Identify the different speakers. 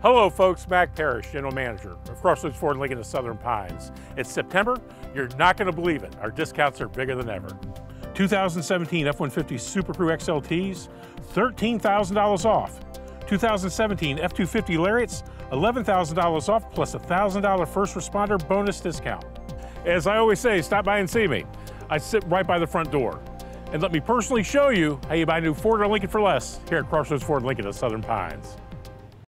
Speaker 1: Hello folks, Mac Parrish, General Manager of Crossroads Ford Lincoln of Southern Pines. It's September, you're not going to believe it. Our discounts are bigger than ever. 2017 F-150 Super Crew XLTs, $13,000 off. 2017 F-250 Lariats, $11,000 off plus a $1,000 first responder bonus discount. As I always say, stop by and see me. I sit right by the front door. And let me personally show you how you buy a new Ford or Lincoln for less here at Crossroads Ford Lincoln of Southern Pines.